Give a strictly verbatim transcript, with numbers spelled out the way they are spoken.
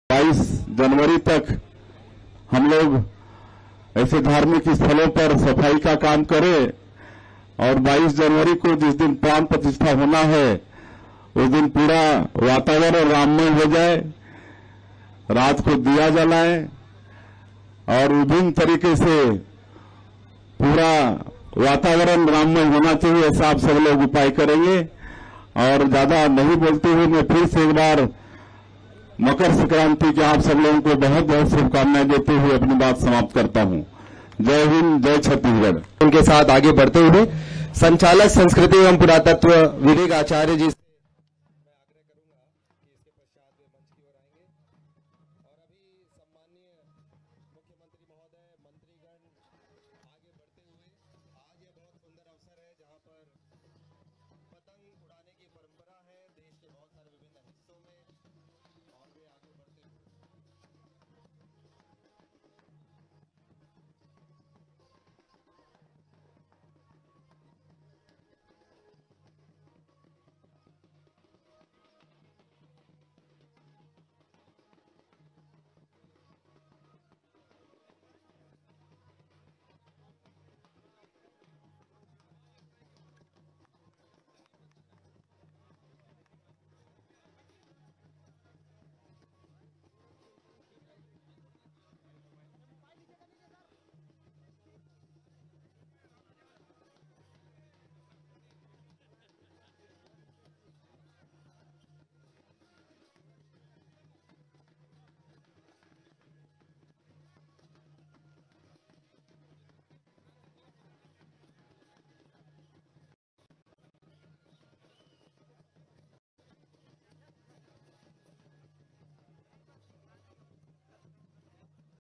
बाईस जनवरी तक हम लोग ऐसे धार्मिक स्थलों पर सफाई का काम करें और बाईस जनवरी को जिस दिन प्राण प्रतिष्ठा होना है उस दिन पूरा वातावरण राममय हो जाए, रात को दिया जलाएं और विभिन्न तरीके से पूरा वातावरण राममय होना चाहिए, ऐसा आप सब लोग उपाय करेंगे। और ज्यादा नहीं बोलते हुए मैं फिर से एक बार मकर संक्रांति के आप सब लोगों को बहुत बहुत शुभकामनाएं देते हुए अपनी बात समाप्त करता हूं। जय हिंद, जय छत्तीसगढ़। उनके साथ आगे बढ़ते हुए संचालक संस्कृति एवं पुरातत्व विवेक आचार्य जी